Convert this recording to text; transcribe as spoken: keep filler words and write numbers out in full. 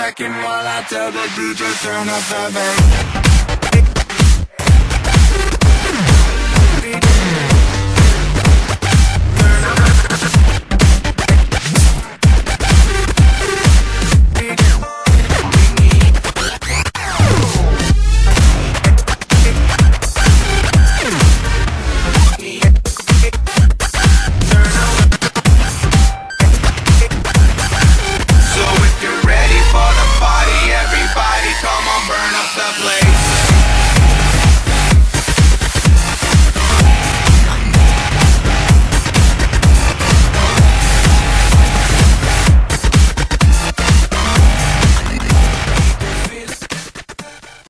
second while I tell the D J turn up the bass.